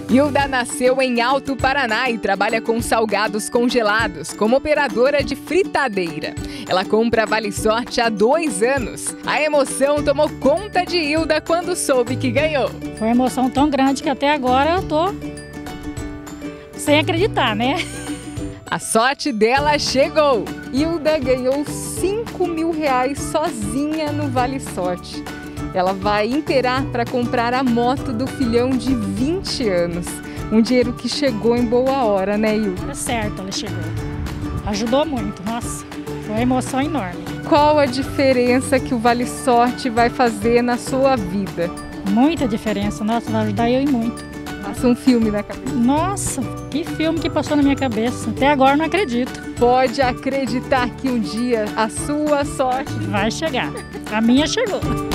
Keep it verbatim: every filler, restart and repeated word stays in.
Hilda nasceu em Alto Paraná e trabalha com salgados congelados como operadora de fritadeira. Ela compra Vale Sorte há dois anos. A emoção tomou conta de Hilda quando soube que ganhou. Foi uma emoção tão grande que até agora eu tô sem acreditar, né? A sorte dela chegou. Hilda ganhou cinco mil reais sozinha no Vale Sorte. Ela vai inteirar para comprar a moto do filhão de vinte anos. Um dinheiro que chegou em boa hora, né, Hilda? É certo, ela chegou. Ajudou muito, nossa, foi uma emoção enorme. Qual a diferença que o Vale Sorte vai fazer na sua vida? Muita diferença, nossa, vai ajudar eu e muito. Passa um filme na cabeça. Nossa, que filme que passou na minha cabeça. Até agora não acredito. Pode acreditar que um dia a sua sorte vai chegar. A minha chegou.